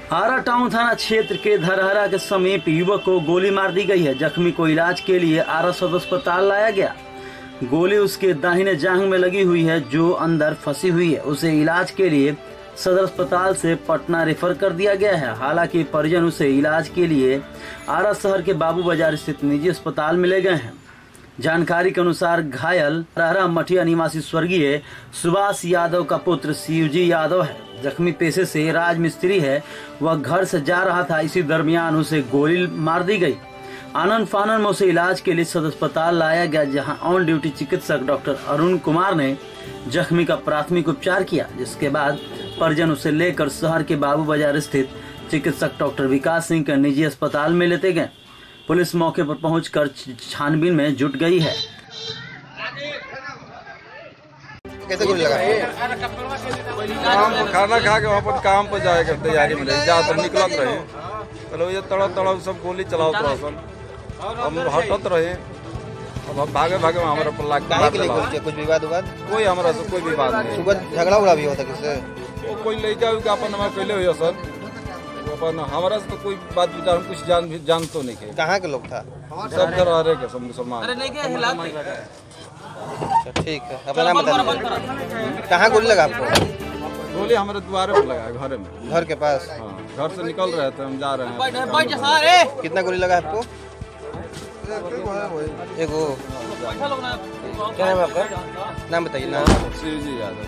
आरा town थाना क्षेत्र के धरहरा के समीप युवक को गोली मार दी गई है। जख्मी को इलाज के लिए आरा सदर अस्पताल लाया गया। गोली उसके दाहिने जांघ में लगी हुई है जो अंदर फंसी हुई है। उसे इलाज के लिए सदर अस्पताल से पटना रेफर कर दिया गया है। हालांकि परिजन उसे इलाज के लिए आरा शहर के बाबू बाजार स्थित निजी अस्पताल में ले गए हैं। जानकारी के अनुसार घायल धरहरा मठिया निवासी स्वर्गीय सुभाष यादव का पुत्र शिवजी यादव है। जख्मी पेशे से राजमिस्त्री है। वह घर से जा रहा था, इसी दरमियान उसे गोली मार दी गई। आनंद फानन में उसे इलाज के लिए सदर अस्पताल लाया गया, जहां ऑन ड्यूटी चिकित्सक डॉक्टर अरुण कुमार ने जख्मी का प्राथमिक उपचार किया, जिसके बाद परिजन उसे लेकर शहर के बाबू बाजार स्थित चिकित्सक डॉक्टर विकास सिंह के निजी अस्पताल में लेते गए। पुलिस मौके पर पहुंचकर छानबीन में जुट गई है। कैसे गोली लगा? खाना खा के वापस काम पर जाए के तैयारी में रहे, जा तो निकलत रहे। चलो ये तड़प सब गोली चलावत रहे, हम हटत रहे। अब हम भागे हमारे पर लाग कुछ विवाद कोई हमारा से कोई विवाद नहीं। सुबह झगड़ा उड़ा भी होता किससे? वो कोई लड़का अपन हमारे पहले हुआ सर, अपन हमारा से तो कोई बात विचार कुछ जान तो नहीं। कहाँ के लोग था? सब घर के सामान। ठीक है, अपना नाम बता। कहाँ गोली लगा आपको? गोली हमारे द्वारे पर लगा, घर में। घर के पास? हाँ, घर से निकल रहे थे, हम जा रहे हैं। कितना गोली लगा आपको? एगो। क्या नाम है आपका? नाम बताइए। नाम शिवजी यादव।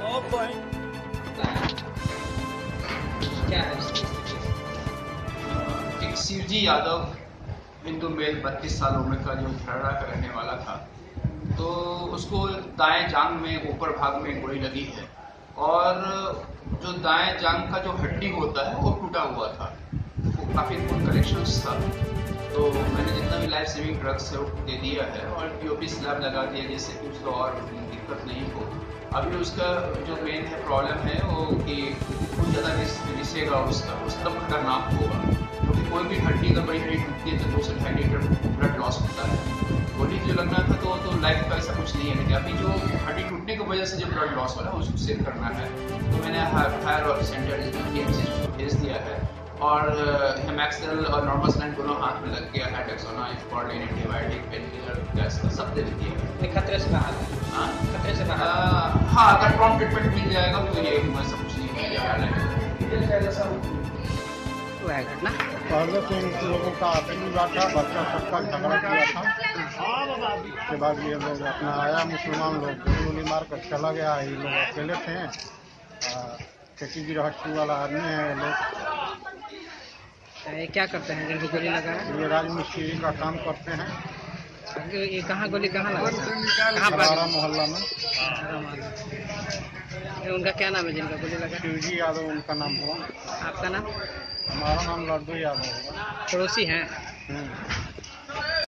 एक शिवजी यादव हिंदू मेल 32 साल उम्र का, जो धरहरा का रहने वाला था, तो उसको दाएं जांघ में ऊपर भाग में गोली लगी है और जो दाएं जांघ का जो हड्डी होता है वो टूटा हुआ था। वो काफी खून कलेक्शंस था, तो मैंने जितना भी लाइफ सेविंग ड्रग्स है वो दे दिया है और पीओपी स्लैब लगा दिया, जिससे कि उसको और दिक्कत नहीं हो। अभी उसका जो मेन है प्रॉब्लम है वो कि बहुत ज़्यादा रिसेगा उसका तब खतरनाक होगा, क्योंकि कोई भी हड्डी अगर बड़ी हड्डी टूटती है तो 2 से 2.5 लीटर ब्लड लॉस होता है। गोली जो लगना था तो लाइफ का ऐसा कुछ नहीं है, लेकिन अभी जो हड्डी टूटने की वजह से जो ब्लड लॉस हो रहा है उसको सेव करना है। तो मैंने हायर सेंटर उसको भेज दिया है और हेमैक्सिल और नॉर्मल स्टैंड दोनों हाथ में लग गया है। डेक्सोना, स्पॉर्टिन, एंटीबायोटिक, पेनकिलर, गैस का सब दे दिया है। खतरे से बाहर है। खतरे से बाहर। हाँ, अगर प्रॉम्प्ट ट्रीटमेंट मिल जाएगा तो ये सब कुछ नहीं मिल घटना पहले तो इन लोगों का आपसी बात था, बच्चा सबका झगड़ा किया था। उसके बाद ये लोग अपना आया, मुसलमान लोग गोली मार कर चला गया। ये लोग अकेले थे, खेती गृहस्थी वाला आदमी है ये लोग। ये क्या करते हैं जिनको गोली लगा है? ये राजमिस्त्री का काम करते हैं। ये कहाँ गोली कहाँ लगा था? कहाँ पर? मोहल्ला में। उनका क्या नाम है जिनका गोली लगा? शिवजी यादव उनका नाम हुआ। आपका नाम? हमारा नाम लड्डू यादव होगा। पड़ोसी हैं?